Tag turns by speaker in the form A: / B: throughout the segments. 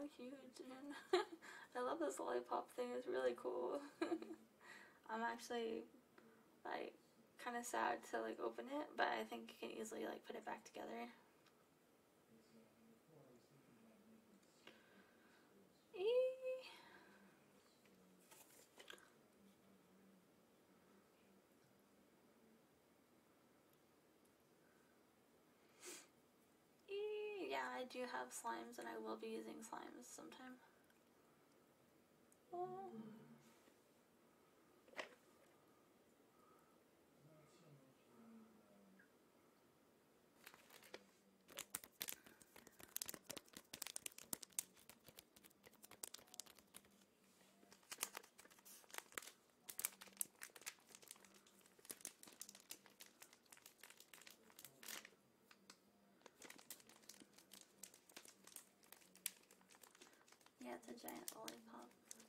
A: so huge, man. I love this lollipop thing, it's really cool. I'm actually like kind of sad to like open it, but I think you can easily like put it back together. Eee. Yeah, I do have slimes and I will be using slimes sometime. Oh. Yeah, it's a giant lollipop.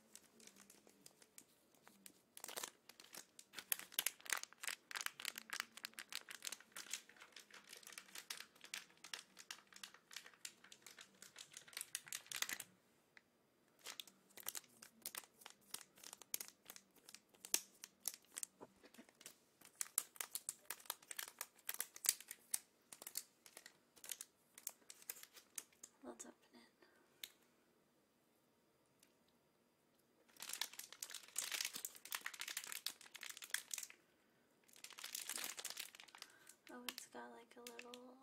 A: Let's open it. Oh, it's got like a little,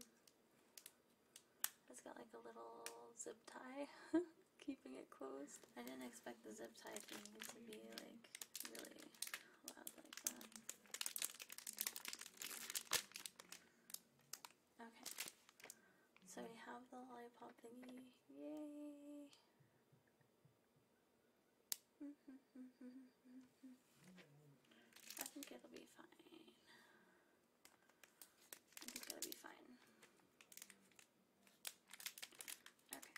A: it's got like a little zip tie keeping it closed. I didn't expect the zip tie thing to be like really loud like that. Okay, so we have the lollipop thingy. Yay! I think it'll be fine. I think it'll be fine. Okay.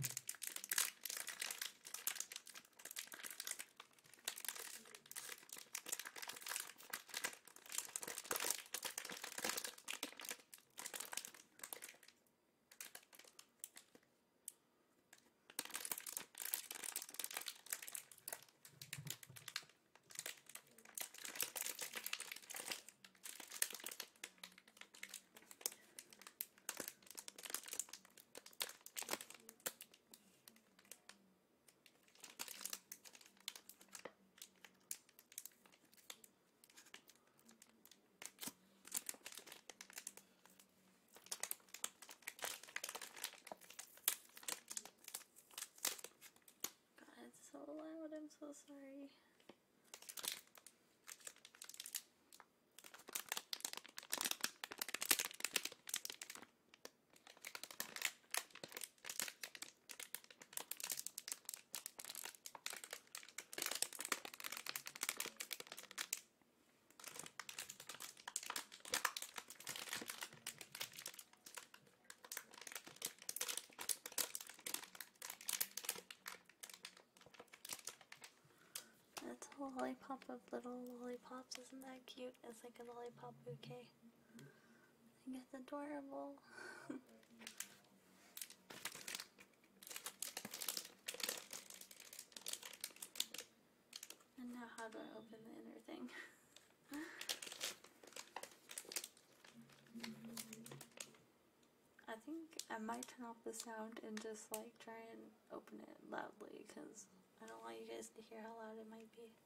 A: It's so loud, I'm so sorry. It's a lollipop of little lollipops, isn't that cute? It's like a lollipop bouquet. I think it's adorable. And now how do I open the inner thing? I think I might turn off the sound and just like try and open it loudly because I don't want you guys to hear how loud it might be.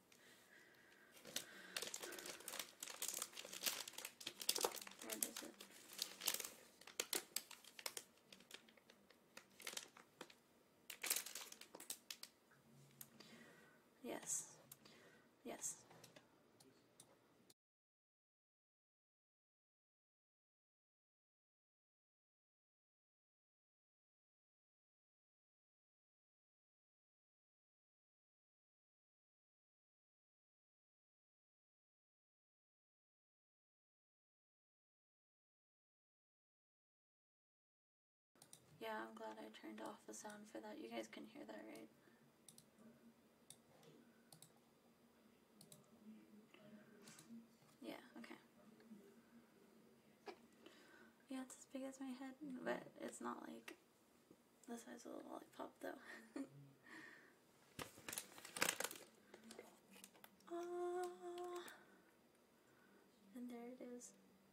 A: Where is it? Yes. Yes. Yeah, I'm glad I turned off the sound for that. You guys can hear that, right? Yeah, okay. Yeah, it's as big as my head, but it's not like the size of the lollipop though. And there it is.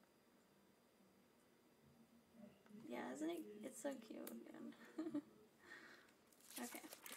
A: Yeah, isn't it? It's so cute again. Okay.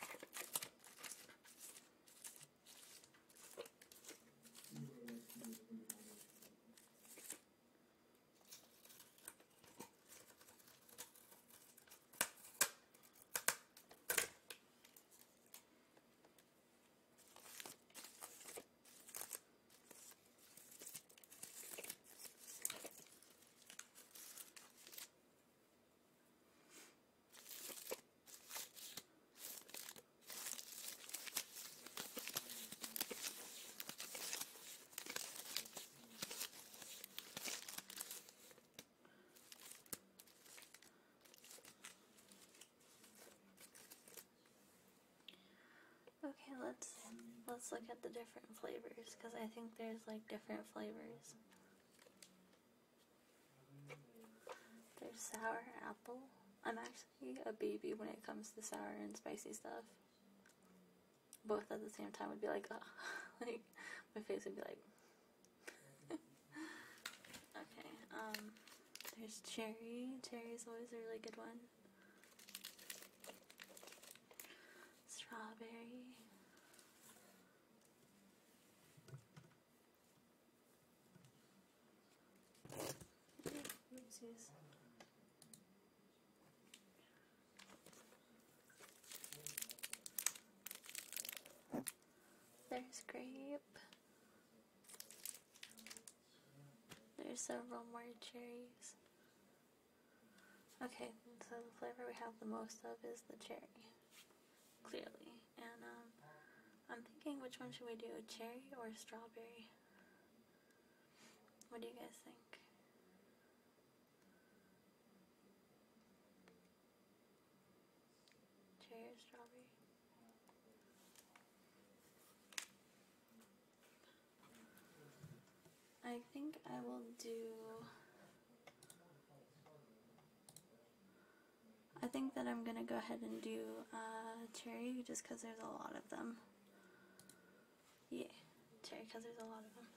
A: Okay, let's look at the different flavors, because I think there's like different flavors. There's sour apple. I'm actually a baby when it comes to sour and spicy stuff. Both at the same time would be like, ugh. Like, my face would be like. Okay, there's cherry. Cherry's always a really good one. Strawberry. Oopsies. There's grape. There's several more cherries. Okay, so the flavor we have the most of is the cherry, clearly. And I'm thinking, which one should we do, cherry or strawberry? What do you guys think? Cherry or strawberry? I think I will do... I think that I'm gonna go ahead and do cherry, just because there's a lot of them. Yeah, cherry, because there's a lot of them.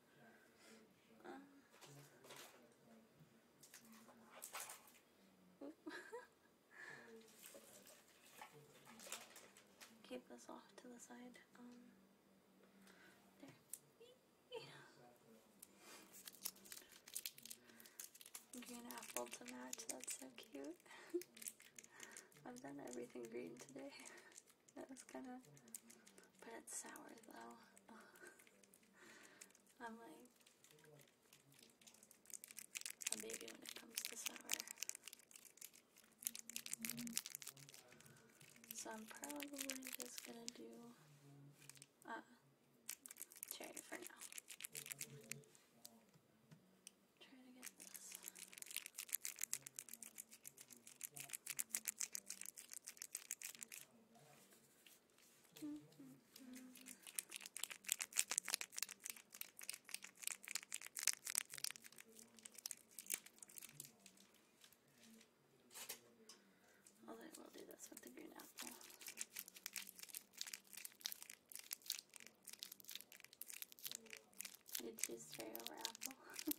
A: Keep this off to the side. There. Green apple to match. That's so cute. I've done everything green today. That was kind of... But it's sour though. I'm like a baby when it comes to sour. So I'm probably just gonna do cherry for now. Try to get this. Although I will do this with the green apple. You choose cherry over apple.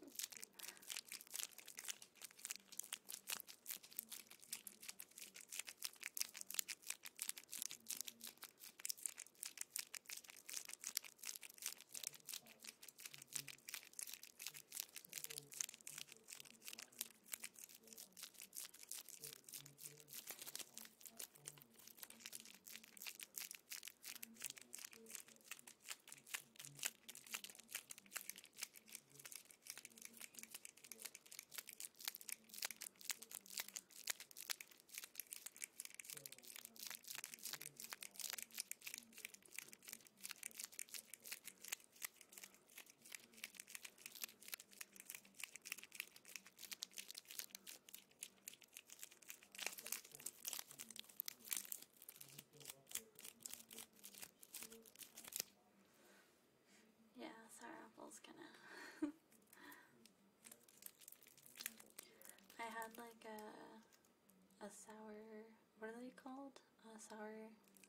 A: Yeah, sour apple's kinda... I had like a sour what are they called? Sour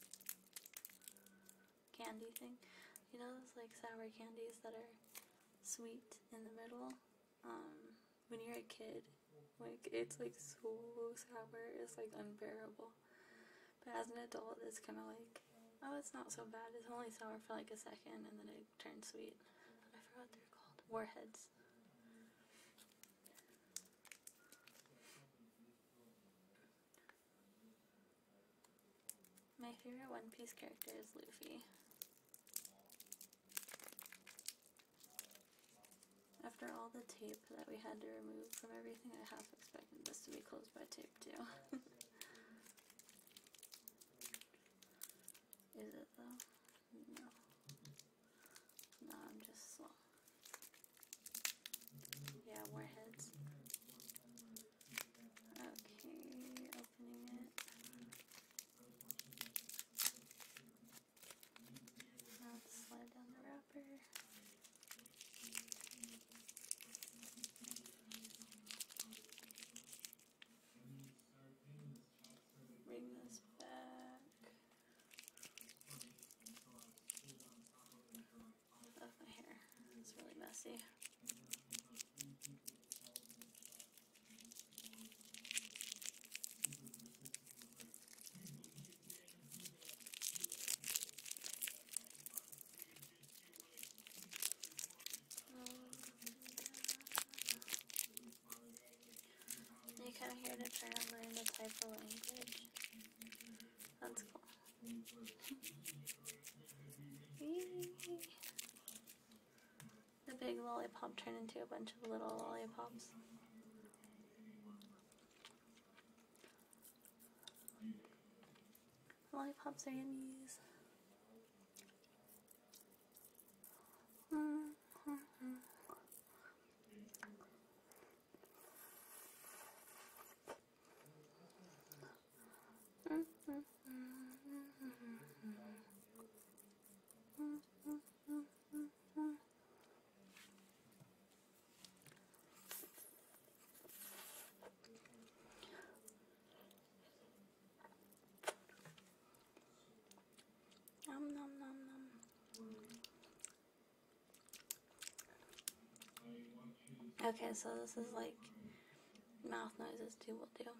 A: candy thing. You know those like sour candies that are sweet in the middle? When you're a kid, like it's like so sour, it's like unbearable. But as an adult, it's kind of like, oh, it's not so bad. It's only sour for like a second, and then it turns sweet. I forgot what they're called. Warheads. My favorite One Piece character is Luffy. After all the tape that we had to remove from everything, I half expected this to be closed by tape too. Is it though? No. No, I'm just slow. Yeah, warheads. Okay, opening it. Now let's slide down the wrapper. Bring this back. Oh, my hair. It's really messy. You come here to try to learn the type of language. That's cool. The big lollipop turned into a bunch of little lollipops. Lollipops are yummies. Nom nom nom nom. Okay, so this is like mouth noises too will do.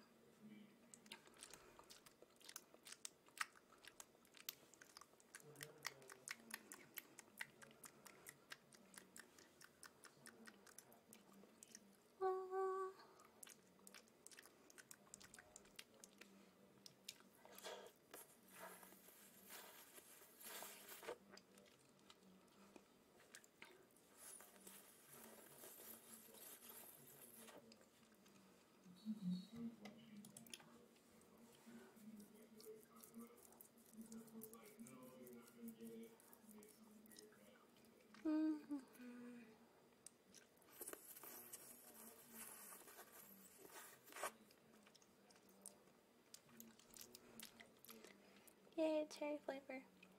A: Yay, cherry flavor.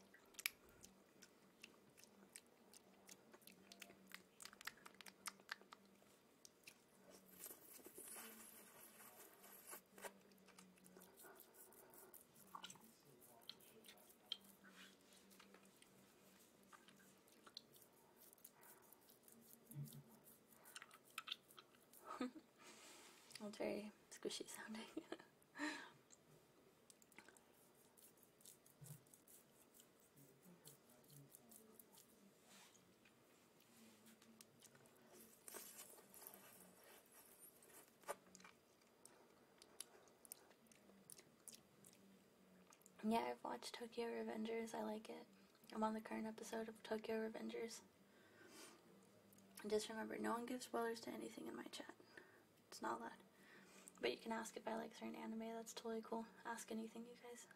A: It's very squishy sounding. Yeah, I've watched Tokyo Revengers. I like it. I'm on the current episode of Tokyo Revengers. And just remember, no one gives spoilers to anything in my chat. It's not allowed. But you can ask if I like certain anime. That's totally cool. Ask anything, you guys.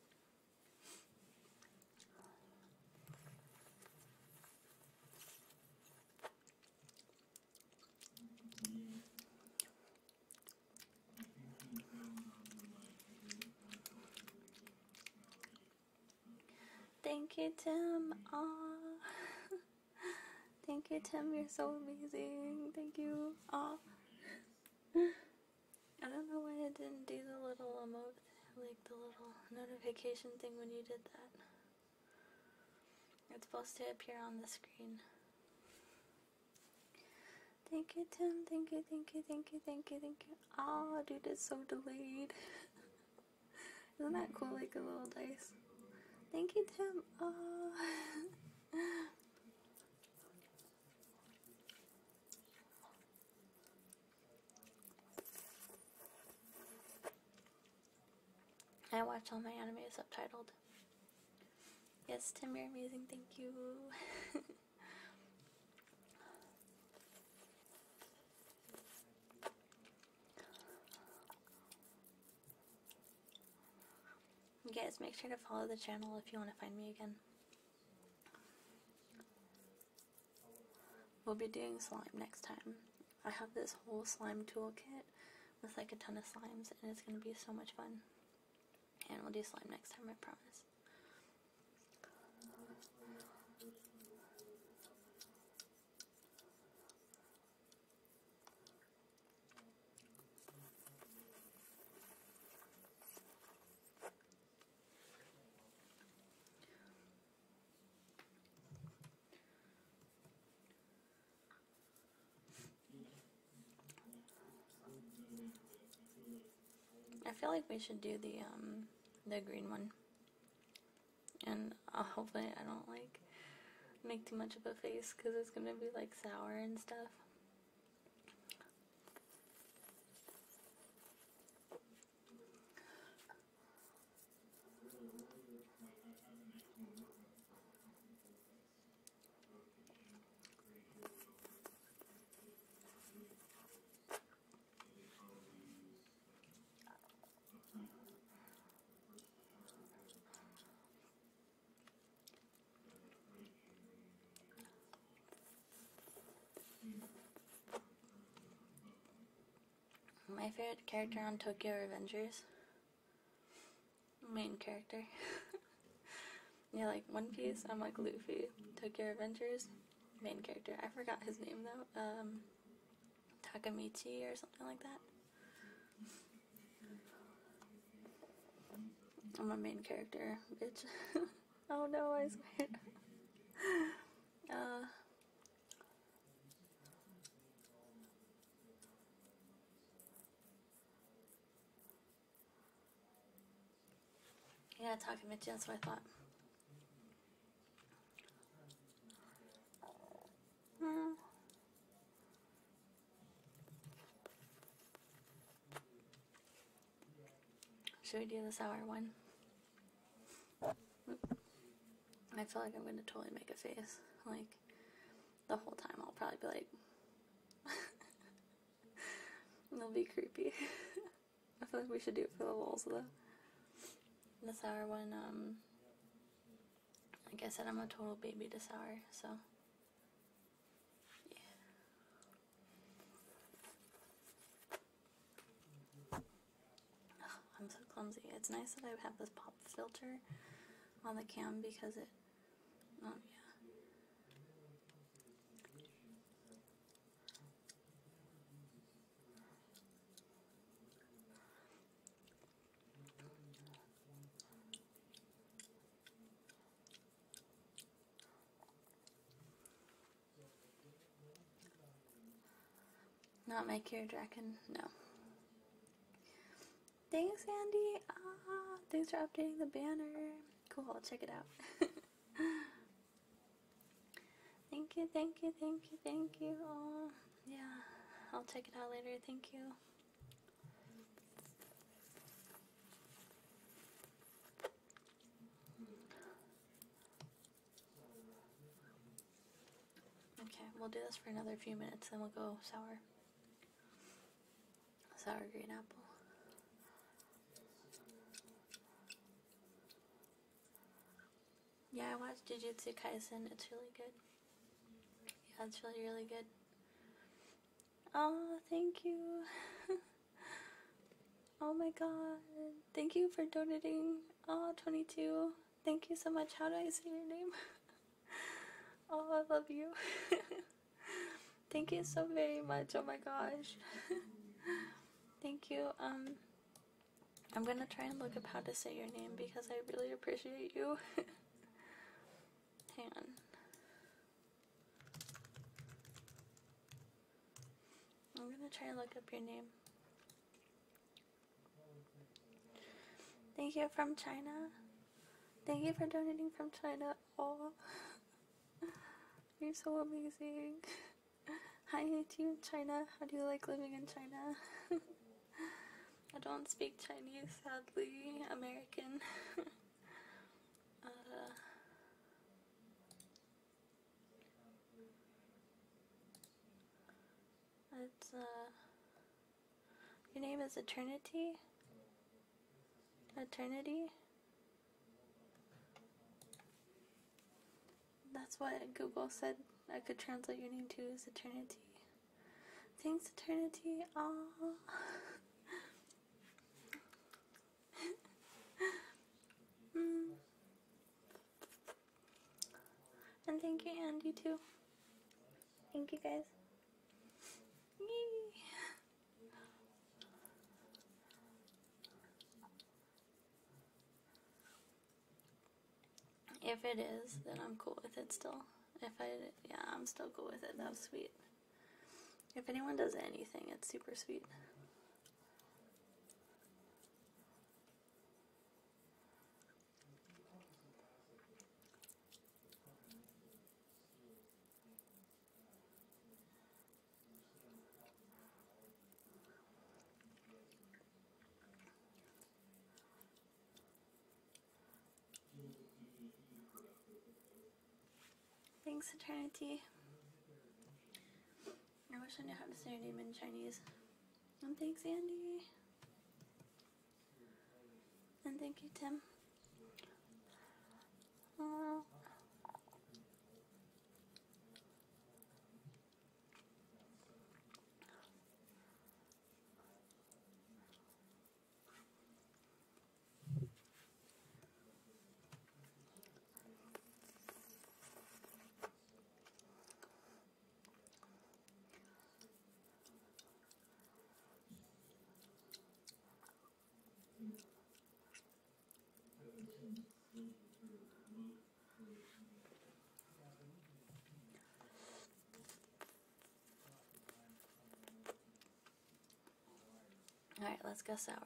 A: Thank you, Tim. Aww. Thank you, Tim. You're so amazing. Thank you. Aww. I don't know why I didn't do the little emote like the little notification thing when you did that. It's supposed to appear on the screen. Thank you, Tim. Thank you, thank you, thank you, thank you, thank you. Oh, dude, it's so delayed. Isn't that cool, like a little dice? Thank you, Tim. Oh. I watch all my anime subtitled. Yes, Tim, you're amazing. Thank you. Guys, make sure to follow the channel if you want to find me again. We'll be doing slime next time. I have this whole slime toolkit with like a ton of slimes, and it's going to be so much fun. And we'll do slime next time, I promise. I feel like we should do the green one, and hopefully I don't like make too much of a face because it's gonna be like sour and stuff. My favorite character on Tokyo Revengers. Main character. Yeah, like One Piece, I'm like Luffy. Tokyo Revengers, main character. I forgot his name though. Takamichi or something like that. I'm a main character, bitch. Oh no, I swear. Yeah, Takamichi, that's what I thought. Should we do the sour one? I feel like I'm gonna totally make a face. Like, the whole time I'll probably be like... It'll be creepy. I feel like we should do it for the lulz though. The sour one, like I said, I'm a total baby to sour, so... Yeah. Oh, I'm so clumsy. It's nice that I have this pop filter on the cam because it... Oh, yeah. Not my Kira Draken, no. Thanks, Andy. Thanks for updating the banner. Cool, I'll check it out. Thank you, thank you, thank you, thank you. Oh, yeah, I'll check it out later. Thank you. Okay, we'll do this for another few minutes, then we'll go sour. Sour green apple. Yeah, I watched Jujutsu Kaisen. It's really good. Yeah, it's really, really good. Oh, thank you. Oh my god. Thank you for donating. Oh, 22. Thank you so much. How do I say your name? Oh, I love you. Thank you so very much. Oh my gosh. Thank you. I'm gonna try and look up how to say your name because I really appreciate you. Hang on. I'm gonna try and look up your name. Thank you from China. Thank you for donating from China. Oh, you're so amazing. Hi to you in China. How do you like living in China? I don't speak Chinese, sadly. American. It's your name is Eternity? Eternity? That's what Google said I could translate your name to, is Eternity. Thanks, Eternity. Aww. And thank you, Andy, too. Thank you, guys. Yay. If it is, then I'm cool with it still. Yeah, I'm still cool with it. That was sweet. If anyone does anything, it's super sweet. Thanks, Eternity. I wish I knew how to say your name in Chinese. And thanks, Andy. And thank you, Tim. Aww. Alright, let's go sour.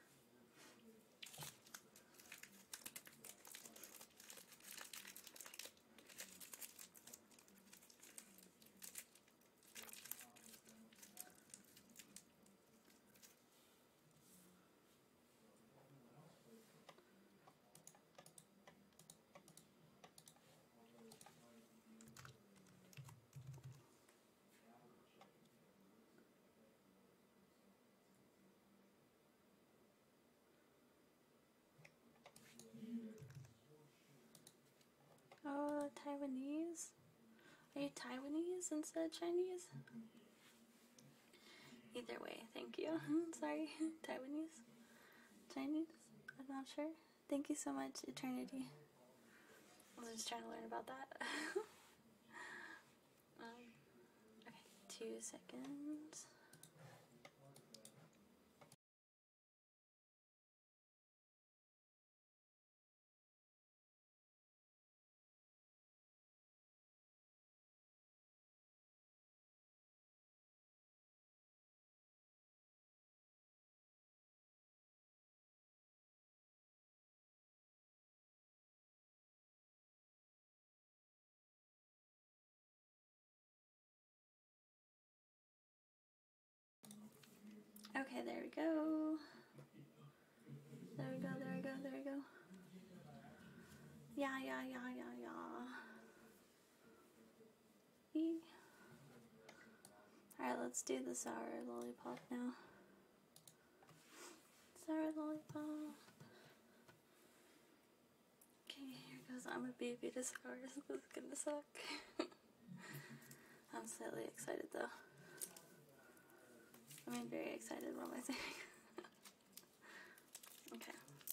A: Oh, Taiwanese? Are you Taiwanese instead of Chinese? Either way, thank you. Sorry, Taiwanese? Chinese? I'm not sure. Thank you so much, Eternity. I was just trying to learn about that. Okay, 2 seconds. Okay, there we go. There we go, there we go, there we go. Yeah. Alright, let's do the sour lollipop now. Sour lollipop. Okay, here goes. I'm a baby to sour. This is gonna suck. I'm slightly excited though. I mean, very excited. What am I saying? Okay.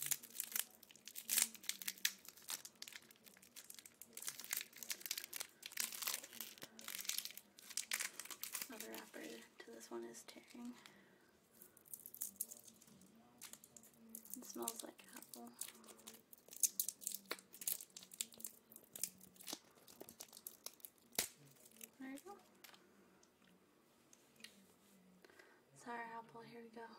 A: Oh, the wrapper to this one is tearing. smells like apple. There you go. Sour apple, here we go.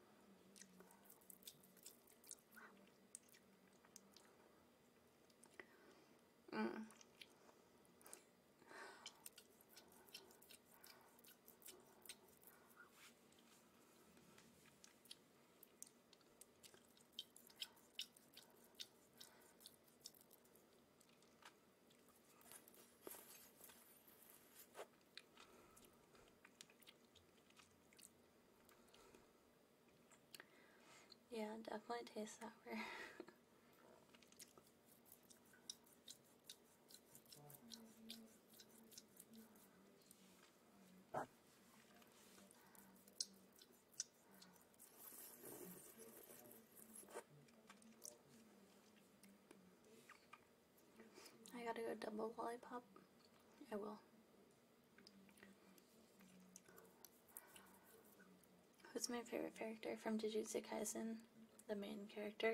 A: Yeah, definitely tastes sour. I gotta go double lollipop. I will. Who's my favorite character from Jujutsu Kaisen? The main character.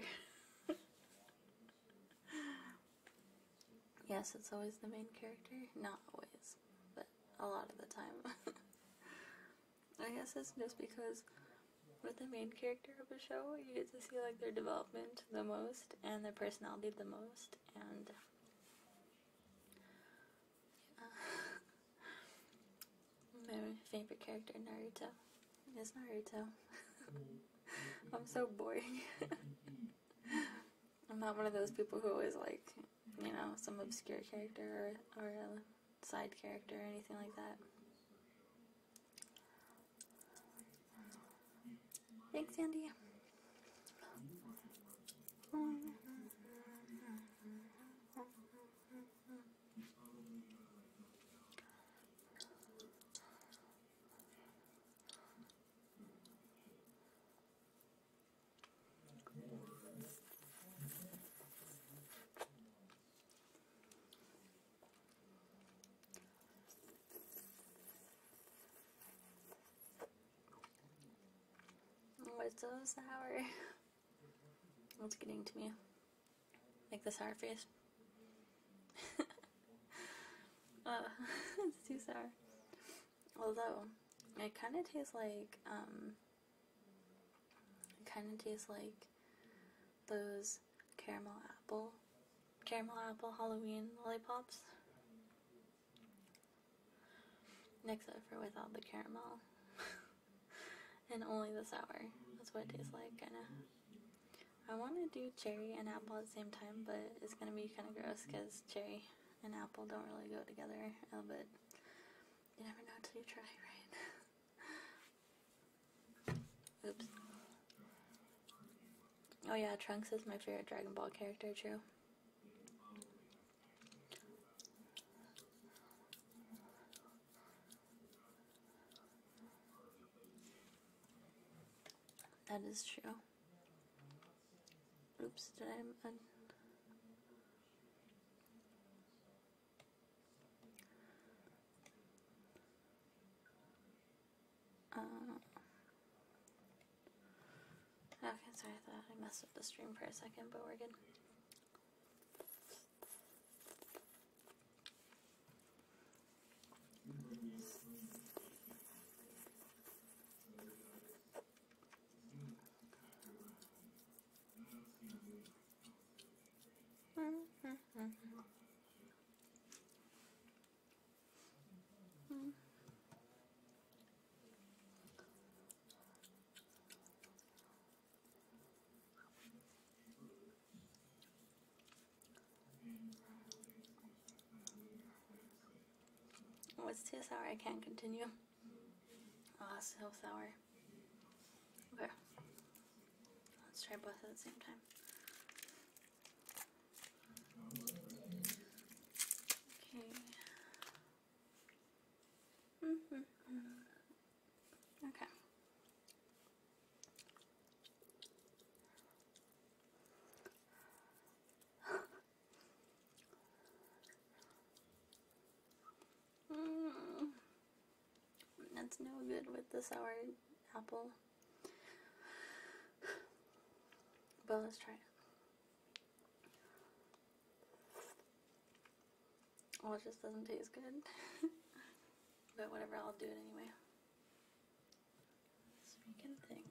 A: Yes, it's always the main character. Not always, but a lot of the time. I guess it's just because with the main character of a show, you get to see like their development the most and their personality the most, and my favorite character, Naruto, is Naruto. I'm so boring. I'm not one of those people who always like, you know, some obscure character or a side character or anything like that. Thanks, Andy. What's so sour? What's getting to me? Like the sour face. It's too sour. Although, it kind of tastes like, those caramel apple Halloween lollipops. Except for without the caramel. And only the sour. That's what it tastes like, kinda. I want to do cherry and apple at the same time, but it's gonna be kind of gross because cherry and apple don't really go together. But you never know till you try, right? Oops. Oh yeah, Trunks is my favorite Dragon Ball character, true. That is true. Oops, did I... Okay, sorry, I thought I messed up the stream for a second, but we're good. Oh, it's too sour, I can't continue. Oh, it's so sour. Okay. Let's try both at the same time. Okay. Okay. That's no good with the sour apple. But let's try it. Well, it just doesn't taste good. But whatever, I'll do it anyway. Speaking thing.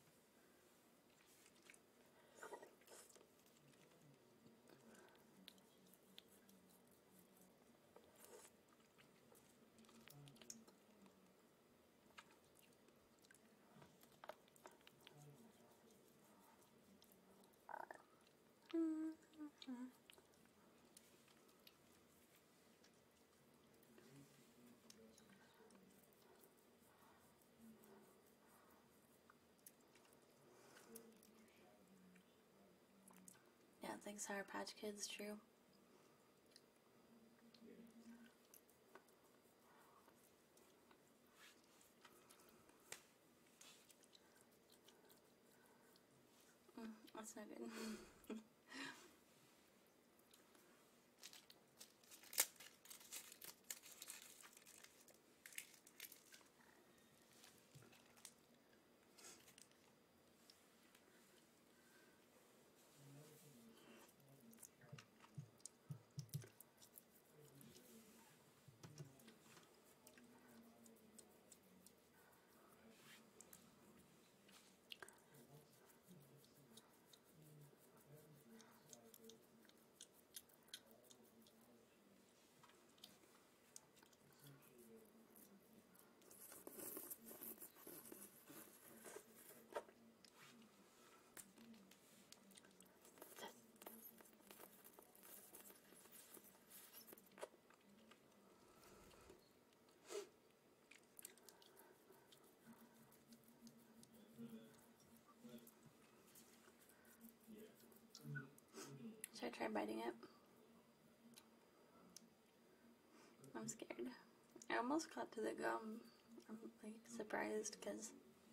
A: Yeah, it's like Sour Patch Kids, true. That's no good. Should I try biting it? I'm scared. I almost got to the gum. I'm like surprised because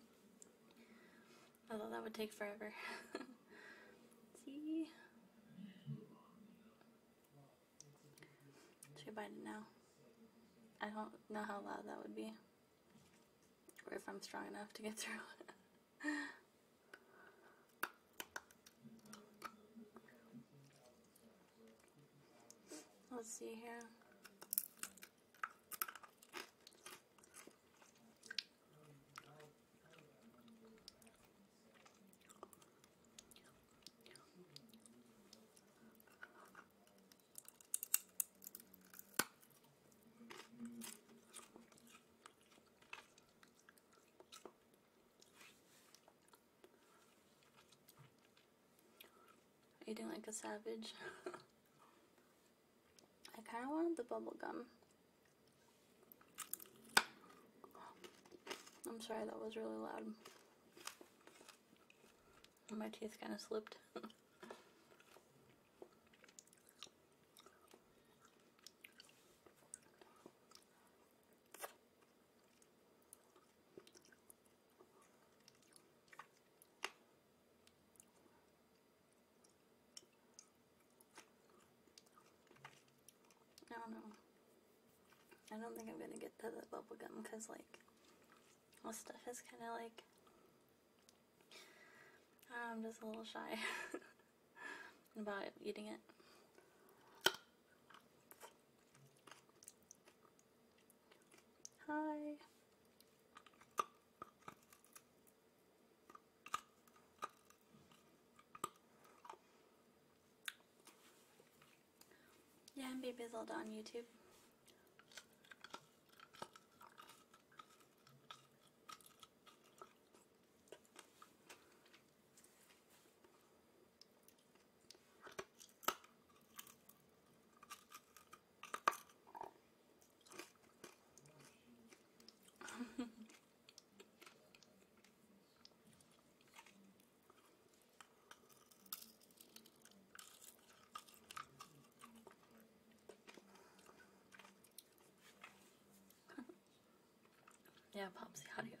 A: I thought that would take forever. See? Should I bite it now? I don't know how loud that would be. Or if I'm strong enough to get through it. Let's see here. Eating like a savage. I kind of wanted the bubble gum. I'm sorry, that was really loud. My teeth kind of slipped. I don't know. I don't think I'm gonna get to the bubble gum because, like, all stuff is kind of like, I'm just a little shy about eating it. Hi. Yeah, I'm Baby Zelda on YouTube. Yeah, Popsy audio.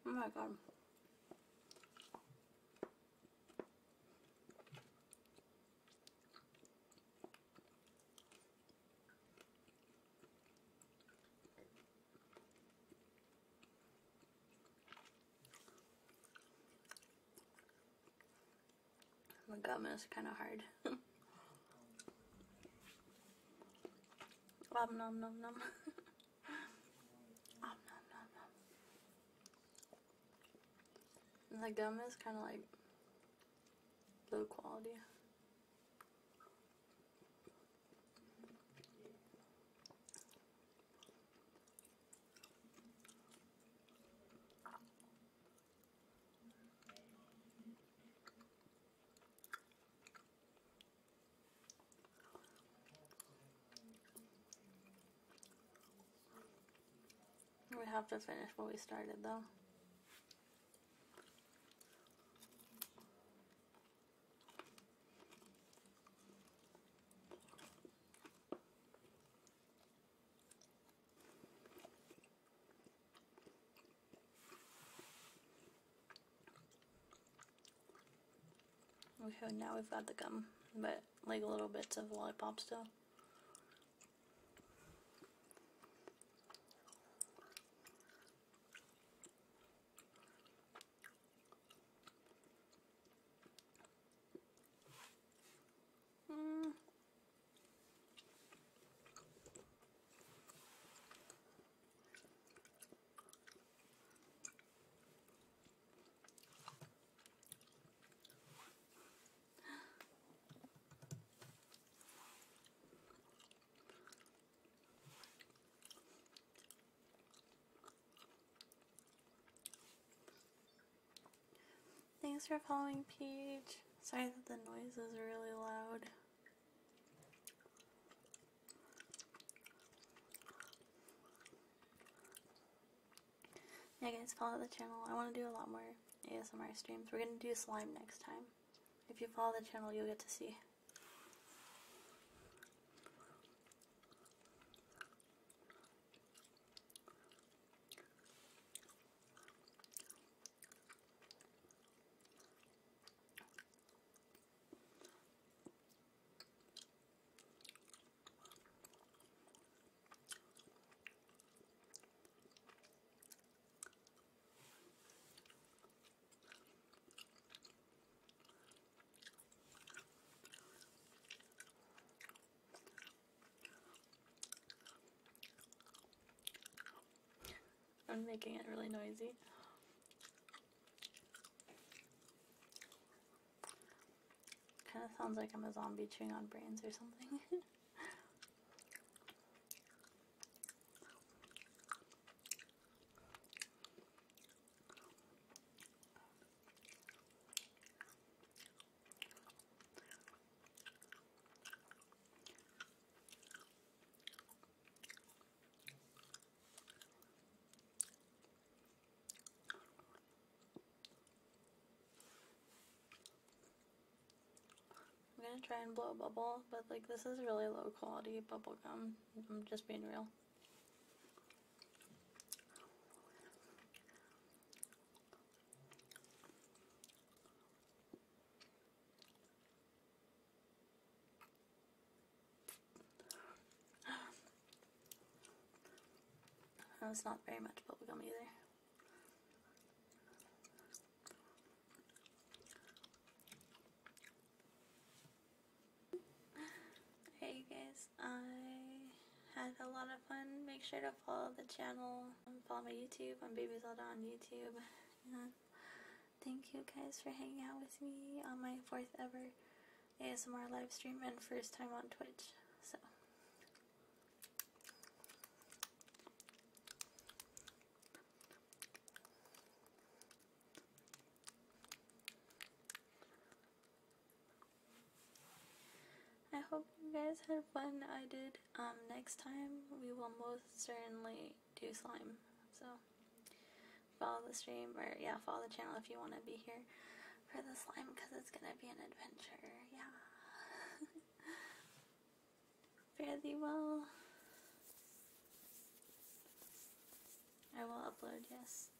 A: Oh my god. My gum is kind of hard. Nom nom nom nom. Nom nom nom nom. And the gum is kind of like low quality. We have to finish what we started though. Okay, now we've got the gum, but like little bits of lollipop still. Thanks for following, Peach. Sorry that the noise is really loud. Yeah guys, follow the channel. I want to do a lot more ASMR streams. We're going to do slime next time. If you follow the channel, you'll get to see. I'm making it really noisy. Kind of sounds like I'm a zombie chewing on brains or something. I'm gonna try and blow a bubble, but like this is really low quality bubble gum. I'm just being real. And it's not very much bubble gum either. Hey guys, I had a lot of fun. Make sure to follow the channel and follow my YouTube. I'm Baby Zelda on YouTube. And thank you guys for hanging out with me on my 4th ever ASMR live stream and first time on Twitch. So I hope you guys had fun. I did. Next time we will most certainly do slime. So follow the stream, or yeah, follow the channel if you want to be here for the slime, because it's gonna be an adventure. Yeah. Fare thee well. I will upload, yes.